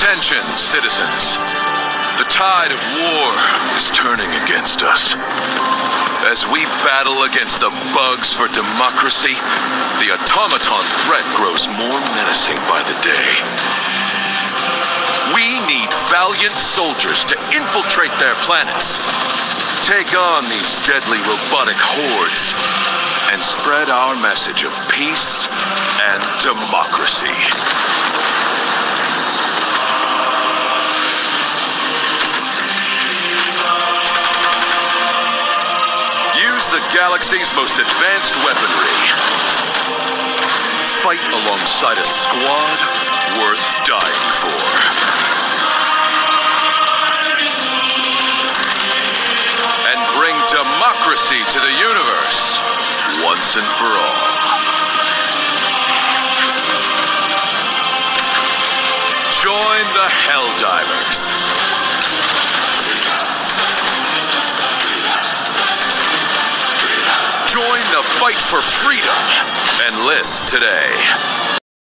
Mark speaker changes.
Speaker 1: Attention, citizens. The tide of war is turning against us. As we battle against the bugs for democracy, the Automaton threat grows more menacing by the day. We need valiant soldiers to infiltrate their planets, take on these deadly robotic hordes, and spread our message of peace and democracy. The galaxy's most advanced weaponry. Fight alongside a squad worth dying for. And bring democracy to the universe once and for all. Join the Helldrivers. Join the fight for freedom. Enlist today.